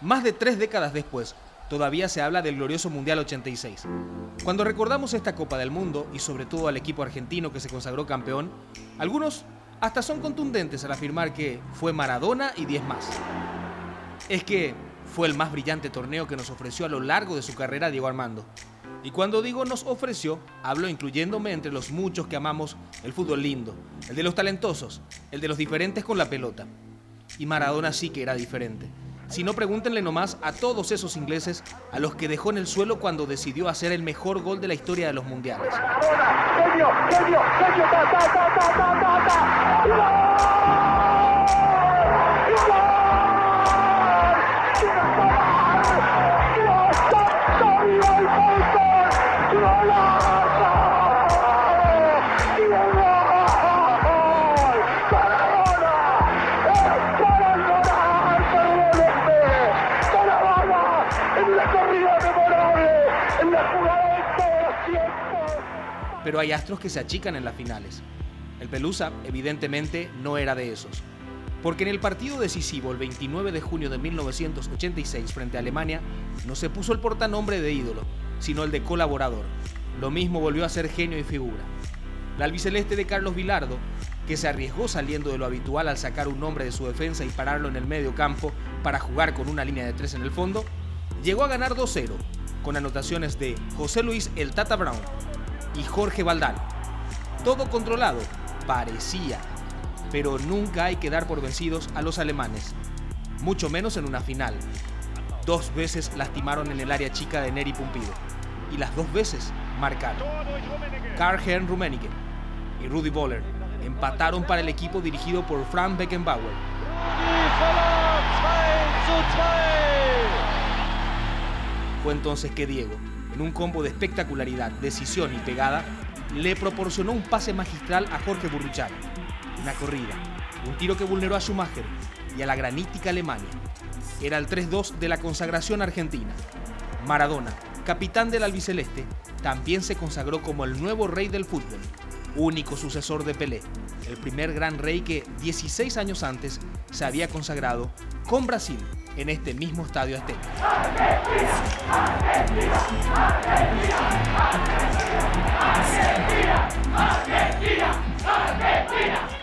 Más de 3 décadas después, todavía se habla del glorioso Mundial 86. Cuando recordamos esta Copa del Mundo, y sobre todo al equipo argentino que se consagró campeón, algunos hasta son contundentes al afirmar que fue Maradona y 10 más. Es que fue el más brillante torneo que nos ofreció a lo largo de su carrera Diego Armando. Y cuando digo nos ofreció, hablo incluyéndome entre los muchos que amamos el fútbol lindo, el de los talentosos, el de los diferentes con la pelota. Y Maradona sí que era diferente. Si no, pregúntenle nomás a todos esos ingleses a los que dejó en el suelo cuando decidió hacer el mejor gol de la historia de los mundiales. ¡Genio! ¡Genio! ¡Genio! ¡Ta, ta, ta, ta, ta, ta, ta! ¡Gol! Pero hay astros que se achican en las finales. El Pelusa, evidentemente, no era de esos. Porque en el partido decisivo, el 29 de junio de 1986, frente a Alemania, no se puso el portanombre de ídolo, sino el de colaborador. Lo mismo volvió a ser genio y figura. La albiceleste de Carlos Vilardo, que se arriesgó saliendo de lo habitual al sacar un hombre de su defensa y pararlo en el medio campo para jugar con una línea de 3 en el fondo, llegó a ganar 2-0, con anotaciones de José Luis El Tata Brown y Jorge Valdano. Todo controlado, parecía, pero nunca hay que dar por vencidos a los alemanes, mucho menos en una final. 2 veces lastimaron en el área chica de Neri Pumpido, y las 2 veces marcaron. Karl-Heinz Rummenigge y Rudi Völler empataron para el equipo dirigido por Franz Beckenbauer. Fue entonces que Diego, en un combo de espectacularidad, decisión y pegada, le proporcionó un pase magistral a Jorge Burruchaga. Una corrida, un tiro que vulneró a Schumacher y a la granítica Alemania. Era el 3-2 de la consagración argentina. Maradona, capitán del albiceleste, también se consagró como el nuevo rey del fútbol, único sucesor de Pelé, el primer gran rey que 16 años antes se había consagrado con Brasil en este mismo estadio azteca. ¡Argentina! ¡Argentina! ¡Argentina! ¡Argentina! ¡Argentina! ¡Argentina!